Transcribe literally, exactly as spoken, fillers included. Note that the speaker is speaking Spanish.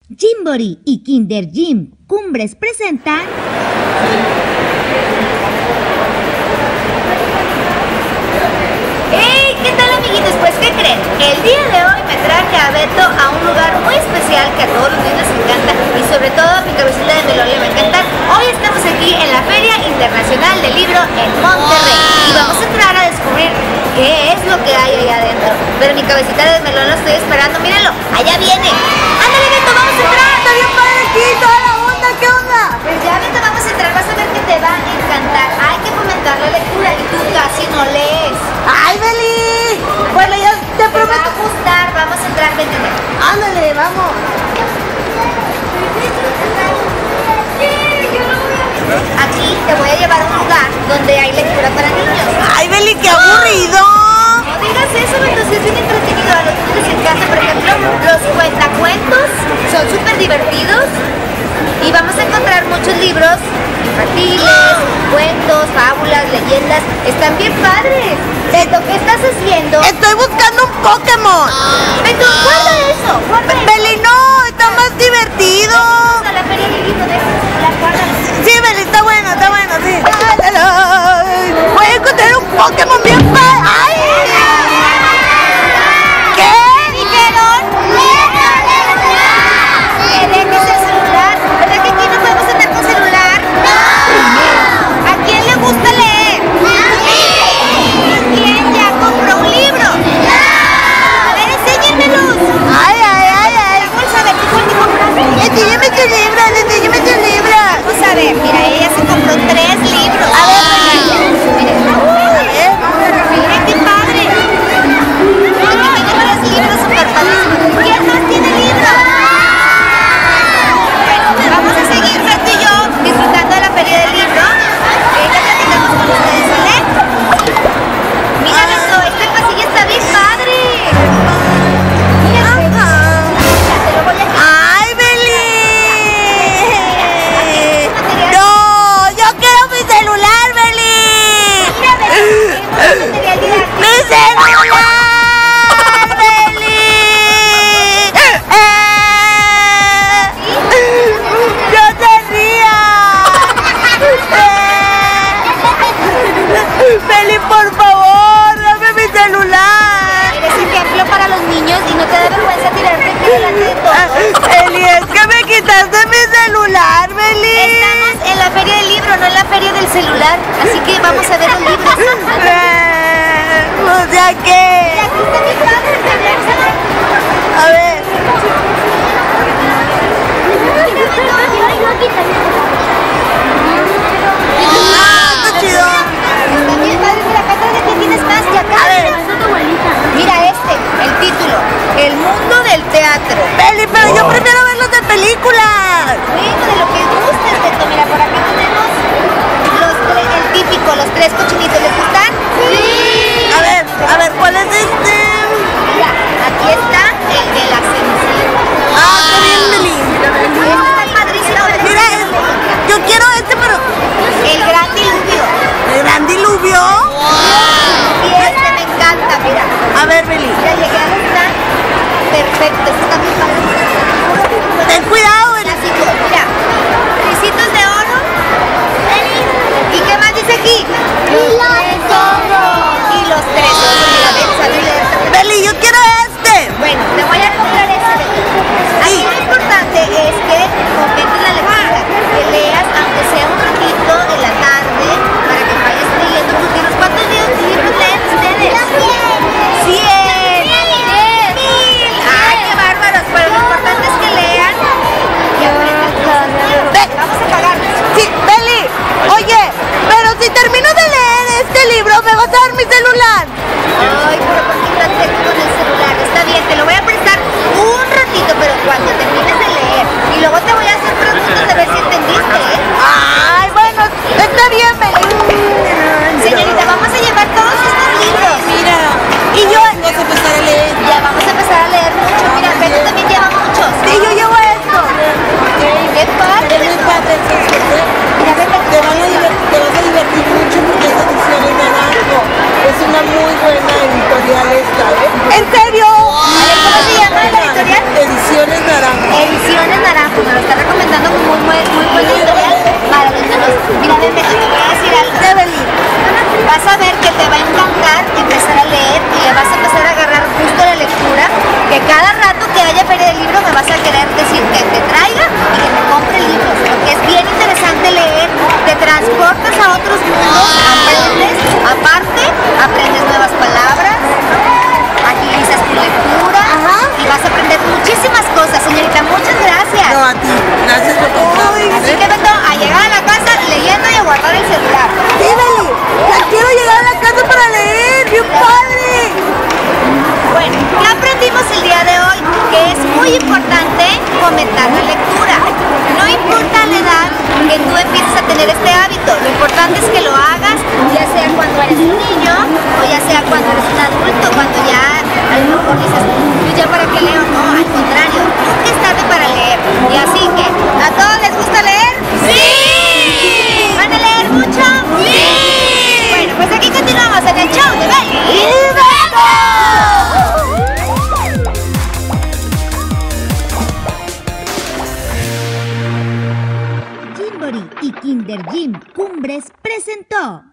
Gymboree y Kinder Gym Cumbres presentan... ¡Hey! ¿Qué tal, amiguitos? Pues, ¿qué creen? El día de hoy me traje a Beto a un lugar muy especial que a todos los niños les encanta y sobre todo a mi cabecita de melón le va a encantar. Hoy estamos aquí en la Feria Internacional del Libro en Monterrey y vamos a entrar a descubrir qué es lo que hay allá adentro. Pero mi cabecita de melón lo estoy esperando, mírenlo, allá viene. ¡Ándale, Beto, vamos a entrar! ¡Está bien padre aquí! ¡Toda la onda! ¿Qué onda? Pues ya, Beto, vamos a entrar, vas a ver que te va a encantar. Hay que fomentar la lectura y tú casi no lees. ¡Ay, Beli! Bueno, ya te Te va prometo. a gustar, vamos a entrar, vete. Ándale, vamos. Aquí te voy a llevar a un lugar donde hay lectura para niños. ¡Ay, Beli, qué aburrido! No digas eso, entonces es bien entretenido. A los niños les encanta, por ejemplo, los cuentacuentos son súper divertidos y vamos a encontrar muchos libros infantiles, cuentos, fábulas, leyendas. Están bien padres. Beto, ¿qué estás haciendo? Estoy buscando un Pokémon. Beto, guarda eso, guarda eso. Beli, no, está más divertido. Vamos a la feria del libro, déjala, guárdala. Sí, Beli, está bueno, está bueno, sí. Ay, voy a encontrar un Pokémon bien padre. ¡Ay! ¿Qué? ¿Dijeron? Que dejes el celular. ¿Verdad que aquí no podemos andar con celular? ¡No! ¿A quién le gusta leer? ¿Quién ya compró un libro? A ver, enséñenmelos. ¡Ay, ay, ay, ay! Vamos a ver, ¿qué fue que compraste? Enséñame tu libro, enséñame tu libro. Vamos a ver, mira, ella se compró tres libros. A ver, Beli. Miren, miren qué padre. Aquí tiene tres libros súper padrísimos. ¿Quién más tiene libros? Bueno, vamos a seguir Beto y yo disfrutando de la feria del libro. Ahorita platicamos con ustedes, ¿vale? Mira, Beto, este pasillo está bien padre. Mira, te lo voy a quitar. ¡Ay, Beli! ¡No! ¡Yo quiero mi celular, Beli! Mira, Beto, ¿qué material didáctico? ¡Mi celular, Beli! ¡Eh! ¡Yo te ría! ¡Eh! Beli, por favor, dame mi celular. Eres ejemplo para los niños y no te da vergüenza tirarte aquí delante de todos. Beli, es que me quitaste mi celular, Beli. Estamos en la feria del libro, no en la feria del celular. Así que vamos a ver los libros. Eh, O sea Y que, aquí está mi padre, a ver, ah, está chido. Está bien padre, mira, acá atrás de ti tienes más y acá. A ver. Mira este, el título, El mundo del teatro. Beli, pero yo prefiero verlos de películas. Bueno, de lo que gustes, Beto. Mira, por acá tenemos los tres, el típico, los tres cochinitos. ¿Les gustan? Sí. A ver, a ver, ¿cuál es este? Mira, aquí está el de la Cenicienta. Ah, está bien, Beli. Este está padrísimo. Mira, yo quiero este, pero El gran diluvio. el gran diluvio. Y este me encanta, mira. A ver, Beli, Mira, llegué a los tan perfectos. Está muy padre. ten cuidado, Beli. Clásico. Mira, ricitos de oro. ¿Y qué más dice aquí? Y los tesoros. Y los tesoros. Mira, ven, ¿sabes leer? Beli, yo quiero este. Bueno, te voy a comprar ese de ti. Aquí lo importante es que fomentes la lectura, que leas aunque sea un ratito en la tarde para que vayas leyendo tus libros. ¿Cuántos libros libros leen ustedes? ¡Cien! ¡Mil! ¡Ay, qué bárbaros! Pero no decir, que te traiga y que te compre libros, porque es bien interesante leer, te transportas a otros mundos, aprendes, aparte, aprendes nuevas palabras, agilizas tu lectura y vas a aprender muchísimas cosas, señorita. Muchas gracias. No, a ti. Gracias por comprar. Así que Beto, a llegar a la casa leyendo y a guardar el celular. Sí, Beli, ya quiero llegar a la casa para leer. ¡Bien padre! Bueno, ¿qué aprendimos el día de hoy? Que es muy importante fomentar la lectura. No importa la edad que tú empieces a tener este hábito, lo importante es que lo hagas, ya sea cuando eres un niño o ya sea cuando eres un adulto, cuando ya a lo mejor dices, yo ya para qué leo, no, al contrario, nunca es tarde para leer. Y así que, ¿a todos les gusta leer? ¡Sí! ¿Van a leer mucho? ¡Sí! Bueno, pues aquí continuamos en el show de Beli y Beto. Gymboree y Kinder Gym Cumbres presentó